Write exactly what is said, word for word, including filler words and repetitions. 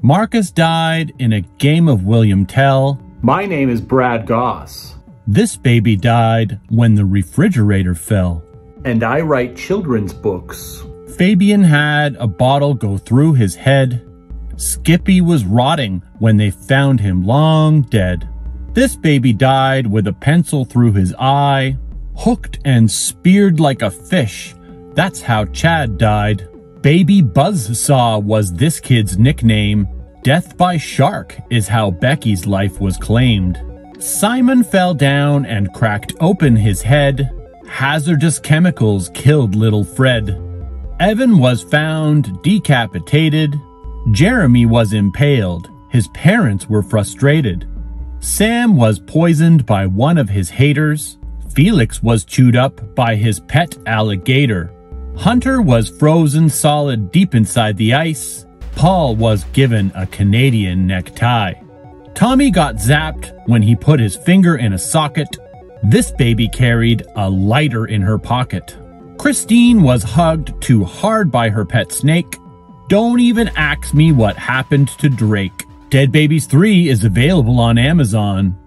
Marcus died in a game of William Tell. My name is Brad Gosse. This baby died when the refrigerator fell. And I write children's books. Fabian had a bottle go through his head. Skippy was rotting when they found him long dead. This baby died with a pencil through his eye. Hooked and speared like a fish. That's how Chad died. Baby Buzzsaw was this kid's nickname. Death by shark is how Becky's life was claimed. Simon fell down and cracked open his head. Hazardous chemicals killed little Fred. Evan was found decapitated. Jeremy was impaled. His parents were frustrated. Sam was poisoned by one of his haters. Felix was chewed up by his pet alligator. Hunter was frozen solid deep inside the ice. Paul was given a Canadian necktie. Tommy got zapped when he put his finger in a socket. This baby carried a lighter in her pocket. Christine was hugged too hard by her pet snake. Don't even ask me what happened to Drake. Dead Babies three is available on Amazon.